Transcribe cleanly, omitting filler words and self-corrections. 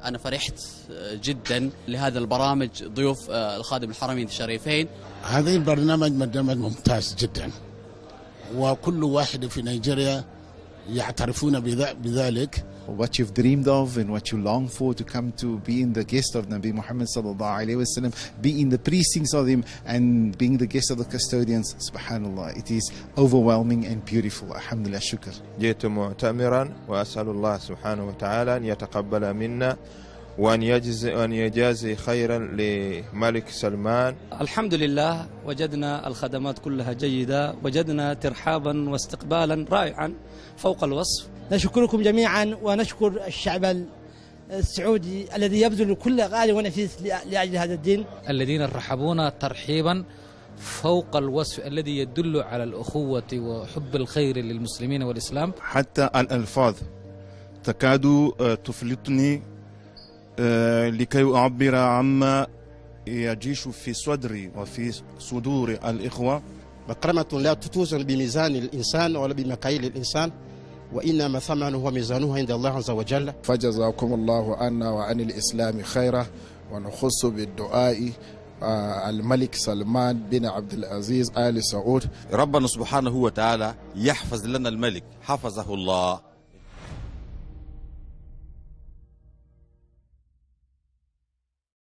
أنا فرحت جدا لهذا البرامج ضيوف الخادم الحرمين الشريفين. هذا البرنامج ممتاز جدا، وكل واحد في نيجيريا يعترفون بذلك. What you've dreamed of and what you long for to come to being the guest of Nabi Muhammad sallallahu alayhi wa sallam, be in the precincts of him and being the guest of the custodians, subhanallah, it is overwhelming and beautiful. Alhamdulillah, shukr. جئت معتمرا وأسأل الله سبحانه وتعالى أن يتقبل منا وأن يجازي خيرا لملك سلمان. الحمد لله وجدنا الخدمات كلها جيدة، وجدنا ترحابا واستقبالا رائعا فوق الوصف. نشكركم جميعا ونشكر الشعب السعودي الذي يبذل كل غالي ونفيس لأجل هذا الدين، الذين رحبونا ترحيبا فوق الوصف الذي يدل على الأخوة وحب الخير للمسلمين والإسلام. حتى الألفاظ تكاد تفلتني لكي أعبر عما يجيش في صدري وفي صدور الإخوة. مكرمة لا توزن بميزان الإنسان ولا بمكاييل الإنسان، وإنما ثمنه وميزانه عند الله عز وجل. فجزاكم الله عنا وعن الإسلام خيرا، ونخص بالدعاء الملك سلمان بن عبد العزيز آل سعود. ربنا سبحانه وتعالى يحفظ لنا الملك، حفظه الله